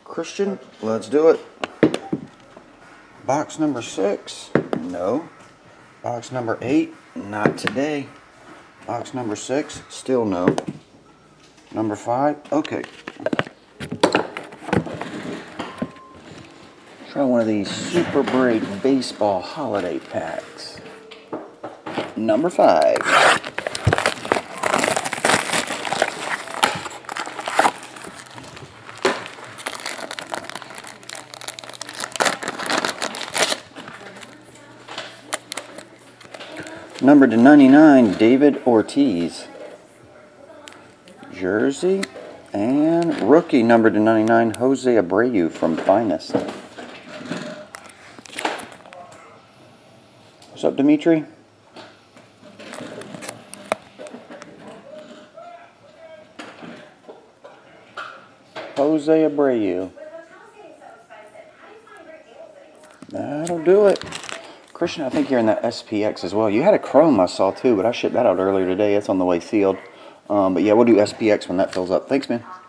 Christian, let's do it. Box number 6, no. Box number 8, not today. Box number 6, still no. Number 5, okay. Try one of these Super Break Baseball Holiday Packs. Number 5. Number to 99, David Ortiz. Jersey. And rookie number to 99, Jose Abreu from Finest. What's up, Dimitri? Jose Abreu. That'll do it. Christian, I think you're in that SPX as well. You had a Chrome I saw too, but I shipped that out earlier today. It's on the way sealed. But yeah, we'll do SPX when that fills up. Thanks, man.